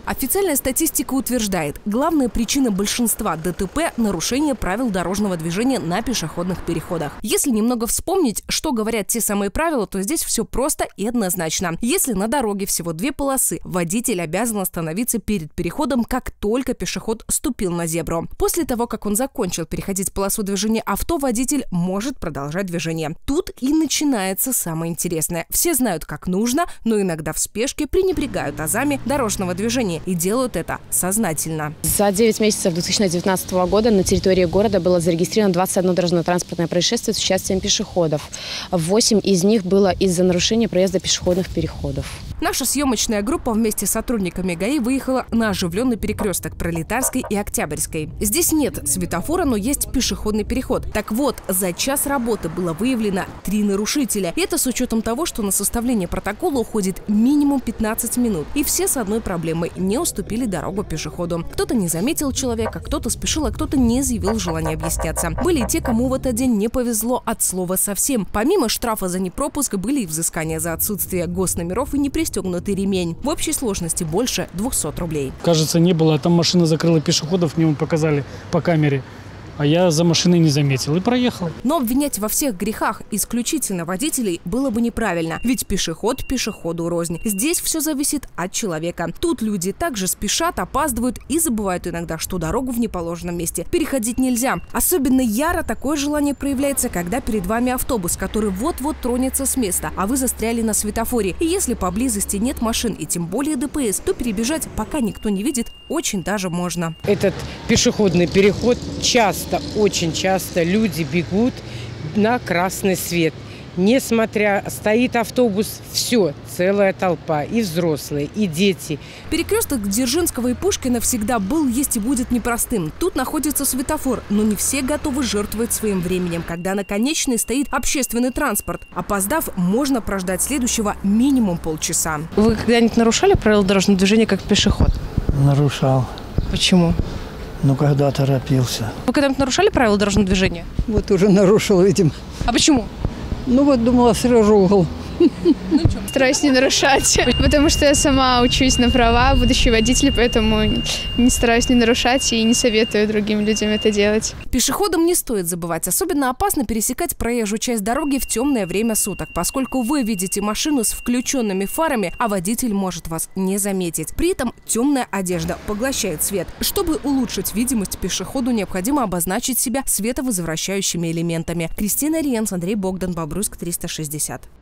Официальная статистика утверждает, главная причина большинства ДТП – нарушение правил дорожного движения на пешеходных переходах. Если немного вспомнить, что говорят те самые правила, то здесь все просто и однозначно. Если на дороге всего 2 полосы, водитель обязан остановиться перед переходом, как только пешеход ступил на зебру. После того, как он закончил переходить полосу движения авто, водитель может продолжать движение. Тут и начинается самое интересное. Все знают, как нужно, но иногда в спешке пренебрегают азами дорожного движения и делают это сознательно. За 9 месяцев 2019 года на территории города было зарегистрировано 21 дорожно-транспортное происшествие с участием пешеходов. 8 из них было из-за нарушения проезда пешеходных переходов. Наша съемочная группа вместе с сотрудниками ГАИ выехала на оживленный перекресток Пролетарской и Октябрьской. Здесь нет светофора, но есть пешеходный переход. Так вот, за час работы было выявлено 3 нарушителя. И это с учетом того, что на составление протокола уходит минимум 15 минут. И все с одной проблемой – не уступили дорогу пешеходу. Кто-то не заметил человека, кто-то спешил, а кто-то не изъявил желания объясняться. Были и те, кому в этот день не повезло от слова совсем. Помимо штрафа за непропуск были и взыскания за отсутствие госномеров и непристегнутый ремень. В общей сложности больше 200 рублей. Кажется, не было. Там машина закрыла пешеходов, мне показали по камере. А я за машиной не заметил и проехал. Но обвинять во всех грехах исключительно водителей было бы неправильно. Ведь пешеход пешеходу рознь. Здесь все зависит от человека. Тут люди также спешат, опаздывают и забывают иногда, что дорогу в неположенном месте переходить нельзя. Особенно яро такое желание проявляется, когда перед вами автобус, который вот-вот тронется с места, а вы застряли на светофоре. И если поблизости нет машин и тем более ДПС, то перебежать, пока никто не видит, очень даже можно. Этот пешеходный переход очень часто люди бегут на красный свет. Несмотря, стоит автобус, все, целая толпа, и взрослые, и дети. Перекресток Дзержинского и Пушкина всегда был, есть и будет непростым. Тут находится светофор, но не все готовы жертвовать своим временем, когда на конечной стоит общественный транспорт. Опоздав, можно прождать следующего минимум полчаса. Вы когда-нибудь нарушали правила дорожного движения как пешеход? Нарушал. Почему? Ну, когда торопился. Вы когда-нибудь нарушали правила дорожного движения? Вот уже нарушил, видимо. А почему? Ну, вот думала, срежу угол. Стараюсь не нарушать, потому что я сама учусь на права, будущий водитель, поэтому не стараюсь не нарушать и не советую другим людям это делать. Пешеходам не стоит забывать. Особенно опасно пересекать проезжую часть дороги в темное время суток, поскольку вы видите машину с включенными фарами, а водитель может вас не заметить. При этом темная одежда поглощает свет. Чтобы улучшить видимость пешеходу, необходимо обозначить себя световозвращающими элементами. Кристина Риенс, Андрей Богдан, Бобруйск, 360.